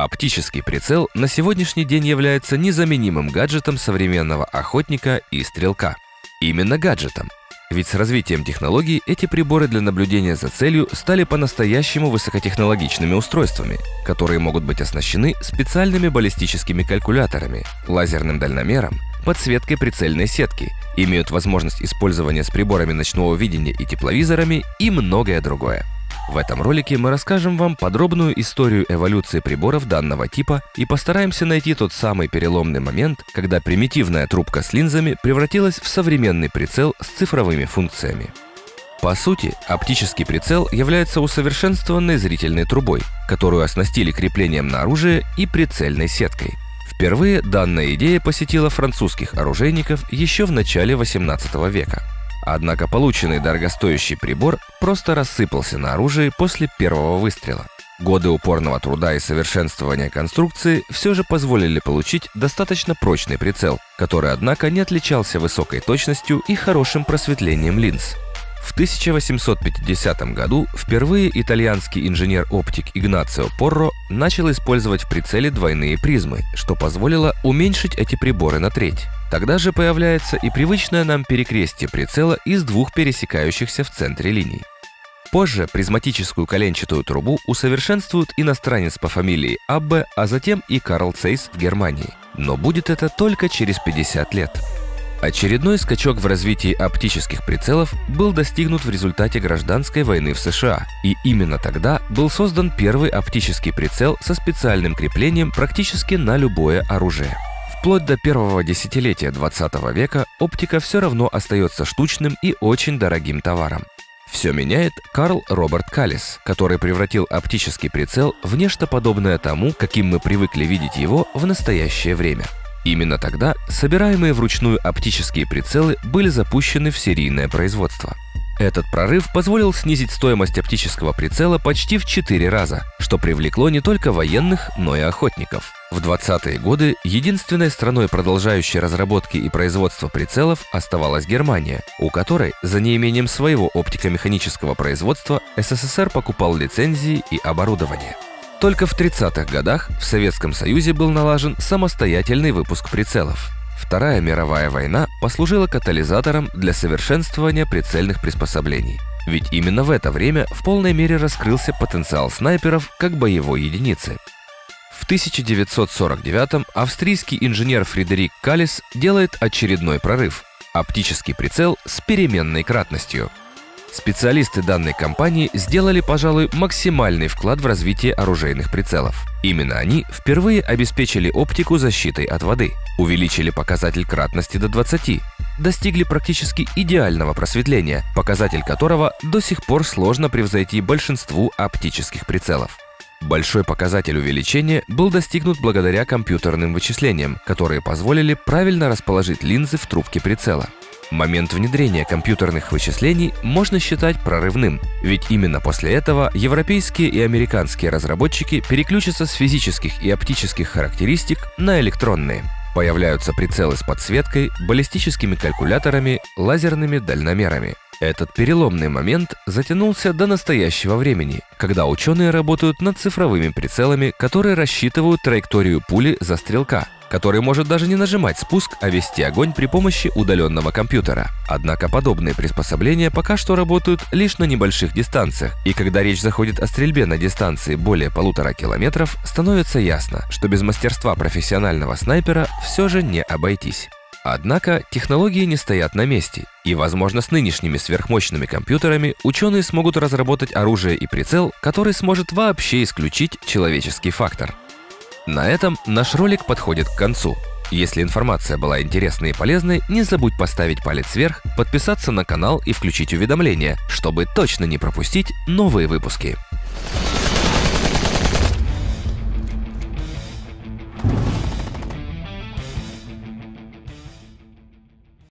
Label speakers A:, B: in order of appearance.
A: Оптический прицел на сегодняшний день является незаменимым гаджетом современного охотника и стрелка. Именно гаджетом. Ведь с развитием технологий эти приборы для наблюдения за целью стали по-настоящему высокотехнологичными устройствами, которые могут быть оснащены специальными баллистическими калькуляторами, лазерным дальномером, подсветкой прицельной сетки, имеют возможность использования с приборами ночного видения и тепловизорами и многое другое. В этом ролике мы расскажем вам подробную историю эволюции приборов данного типа и постараемся найти тот самый переломный момент, когда примитивная трубка с линзами превратилась в современный прицел с цифровыми функциями. По сути, оптический прицел является усовершенствованной зрительной трубой, которую оснастили креплением на оружие и прицельной сеткой. Впервые данная идея посетила французских оружейников еще в начале 18 века. Однако полученный дорогостоящий прибор просто рассыпался на оружии после первого выстрела. Годы упорного труда и совершенствования конструкции все же позволили получить достаточно прочный прицел, который, однако, не отличался высокой точностью и хорошим просветлением линз. В 1850 году впервые итальянский инженер-оптик Игнацио Порро начал использовать в прицеле двойные призмы, что позволило уменьшить эти приборы на треть. Тогда же появляется и привычное нам перекрестие прицела из двух пересекающихся в центре линий. Позже призматическую коленчатую трубу усовершенствует иностранец по фамилии Аббе, а затем и Карл Zeiss в Германии. Но будет это только через 50 лет. Очередной скачок в развитии оптических прицелов был достигнут в результате гражданской войны в США, и именно тогда был создан первый оптический прицел со специальным креплением практически на любое оружие. Вплоть до первого десятилетия 20 века оптика все равно остается штучным и очень дорогим товаром. Все меняет Карл Роберт Каллис, который превратил оптический прицел в нечто подобное тому, каким мы привыкли видеть его в настоящее время. Именно тогда собираемые вручную оптические прицелы были запущены в серийное производство. Этот прорыв позволил снизить стоимость оптического прицела почти в 4 раза, что привлекло не только военных, но и охотников. В 20-е годы единственной страной, продолжающей разработки и производство прицелов, оставалась Германия, у которой за неимением своего оптико-механического производства СССР покупал лицензии и оборудование. Только в 30-х годах в Советском Союзе был налажен самостоятельный выпуск прицелов. Вторая мировая война послужила катализатором для совершенствования прицельных приспособлений. Ведь именно в это время в полной мере раскрылся потенциал снайперов как боевой единицы. В 1949-м австрийский инженер Фредерик Каллис делает очередной прорыв – оптический прицел с переменной кратностью. Специалисты данной компании сделали, пожалуй, максимальный вклад в развитие оружейных прицелов. Именно они впервые обеспечили оптику защитой от воды, увеличили показатель кратности до 20, достигли практически идеального просветления, показатель которого до сих пор сложно превзойти большинству оптических прицелов. Большой показатель увеличения был достигнут благодаря компьютерным вычислениям, которые позволили правильно расположить линзы в трубке прицела. Момент внедрения компьютерных вычислений можно считать прорывным, ведь именно после этого европейские и американские разработчики переключатся с физических и оптических характеристик на электронные. Появляются прицелы с подсветкой, баллистическими калькуляторами, лазерными дальномерами. Этот переломный момент затянулся до настоящего времени, когда ученые работают над цифровыми прицелами, которые рассчитывают траекторию пули за стрелка, который может даже не нажимать спуск, а вести огонь при помощи удаленного компьютера. Однако подобные приспособления пока что работают лишь на небольших дистанциях, и когда речь заходит о стрельбе на дистанции более 1,5 километров, становится ясно, что без мастерства профессионального снайпера все же не обойтись. Однако технологии не стоят на месте, и, возможно, с нынешними сверхмощными компьютерами ученые смогут разработать оружие и прицел, который сможет вообще исключить человеческий фактор. На этом наш ролик подходит к концу. Если информация была интересной и полезной, не забудь поставить палец вверх, подписаться на канал и включить уведомления, чтобы точно не пропустить новые выпуски.